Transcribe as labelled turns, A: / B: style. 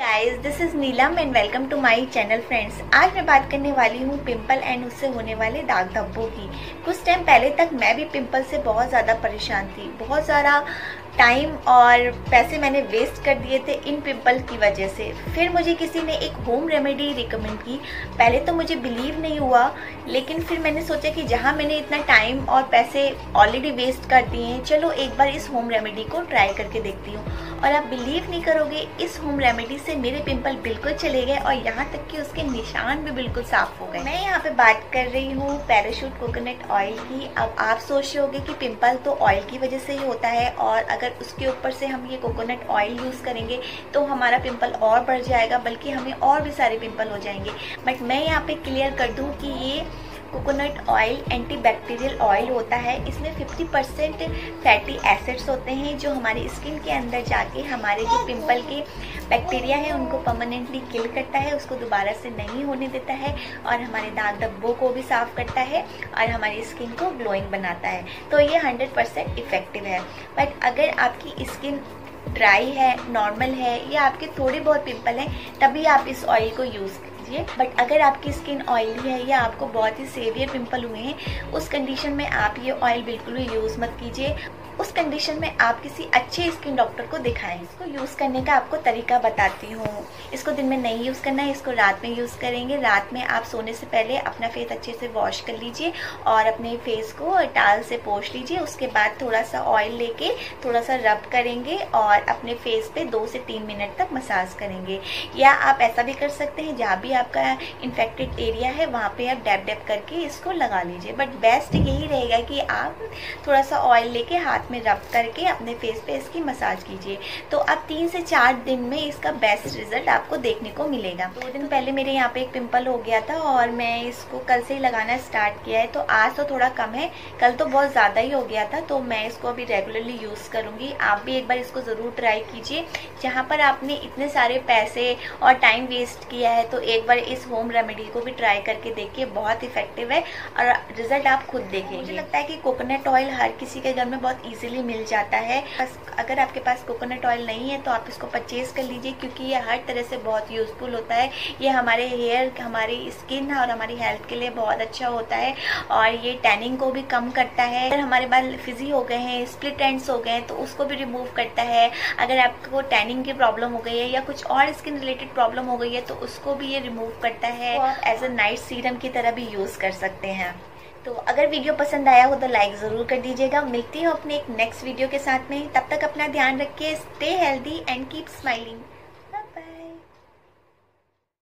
A: Guys, this is Neelam and welcome to my channel friends. आज मैं बात करने वाली हूँ पिंपल एंड उससे होने वाले दाग धब्बों की। कुछ टाइम पहले तक मैं भी पिंपल से बहुत ज़्यादा परेशान थी। बहुत सारा टाइम और पैसे मैंने वेस्ट कर दिए थे इन पिंपल की वजह से। फिर मुझे किसी ने एक होम रेमेडी रिकमेंड की। पहले तो मुझे बिलीव नहीं हुआ, लेकिन फिर मैंने सोचा कि जहाँ मैंने इतना टाइम और पैसे ऑलरेडी वेस्ट कर दिए हैं, चलो एक बार इस होम रेमेडी को ट्राई करके देखती हूँ। और आप बिलीव नहीं करोगे, इस होम रेमेडी से मेरे पिंपल बिल्कुल चले गए और यहाँ तक कि उसके निशान भी बिल्कुल साफ हो गए। मैं यहाँ पे बात कर रही हूँ पैराशूट कोकोनट ऑयल की। अब आप सोच रहे होगे कि पिंपल तो ऑयल की वजह से ही होता है, और अगर उसके ऊपर से हम ये कोकोनट ऑयल यूज़ करेंगे तो हमारा पिंपल और बढ़ जाएगा, बल्कि हमें और भी सारे पिंपल हो जाएंगे। बट मैं यहाँ पे क्लियर कर दूँ कि ये कोकोनट ऑयल एंटीबैक्टीरियल ऑयल होता है। इसमें 50% फैटी एसिड्स होते हैं जो हमारी स्किन के अंदर जाके हमारे जो पिंपल के बैक्टीरिया है उनको परमानेंटली किल करता है, उसको दोबारा से नहीं होने देता है, और हमारे दाग धब्बों को भी साफ करता है और हमारी स्किन को ग्लोइंग बनाता है। तो ये 100% इफेक्टिव है। बट अगर आपकी स्किन ड्राई है, नॉर्मल है, या आपके थोड़े बहुत पिंपल हैं, तभी आप इस ऑयल को यूज़ कीजिए। बट अगर आपकी स्किन ऑयली है या आपको बहुत ही सेवियर पिंपल हुए हैं, उस कंडीशन में आप ये ऑयल बिल्कुल भी यूज़ मत कीजिए। उस कंडीशन में आप किसी अच्छे स्किन डॉक्टर को दिखाएं। इसको यूज़ करने का आपको तरीका बताती हूँ। इसको दिन में नहीं यूज़ करना है, इसको रात में यूज़ करेंगे। रात में आप सोने से पहले अपना फेस अच्छे से वॉश कर लीजिए और अपने फेस को टॉवल से पोंछ लीजिए। उसके बाद थोड़ा सा ऑयल लेके थोड़ा सा रब करेंगे और अपने फेस पे 2 से 3 मिनट तक मसाज करेंगे। या आप ऐसा भी कर सकते हैं, जहाँ भी आपका इन्फेक्टेड एरिया है वहाँ पे आप डैब डैब करके इसको लगा लीजिए। बट बेस्ट यही रहेगा कि आप थोड़ा सा ऑयल लेके हाथ में रब करके अपने फेस पे इसकी मसाज कीजिए। तो अब 3 से 4 दिन में इसका बेस्ट रिजल्ट आपको देखने को मिलेगा। 2 दिन पहले मेरे यहाँ पे एक पिंपल हो गया था और मैं इसको कल से ही लगाना स्टार्ट किया है। तो आज तो थोड़ा कम है, कल तो बहुत ज़्यादा ही हो गया था। तो मैं इसको अभी रेगुलरली यूज़ करूँगी। आप भी एक बार इसको ज़रूर ट्राई कीजिए। जहाँ पर आपने इतने सारे पैसे और टाइम वेस्ट किया है, तो एक बार इस होम रेमेडी को भी ट्राई करके देखिए। बहुत इफेक्टिव है और रिजल्ट आप खुद देखेंगे। मुझे लगता है कि कोकोनट ऑयल हर किसी के घर में बहुत ईजिली मिल जाता है। बस अगर आपके पास कोकोनट ऑयल नहीं है तो आप इसको परचेज कर लीजिए, क्योंकि ये हर तरह से बहुत यूज़फुल होता है। ये हमारे हेयर, हमारी स्किन और हमारी हेल्थ के लिए बहुत अच्छा होता है, और ये टैनिंग को भी कम करता है। अगर हमारे बाल फिजी हो गए हैं, स्प्लिट एंड्स हो गए हैं, तो उसको भी रिमूव करता है। अगर आपको टैनिंग की प्रॉब्लम हो गई है या कुछ और स्किन रिलेटेड प्रॉब्लम हो गई है, तो उसको भी ये रिमूव करता है। और एज अ नाइट सीरम की तरह भी यूज़ कर सकते हैं। तो अगर वीडियो पसंद आया हो तो लाइक ज़रूर कर दीजिएगा। मिलती हूँ अपने एक नेक्स्ट वीडियो के साथ में। तब तक अपना ध्यान रखिए। Stay healthy and keep smiling.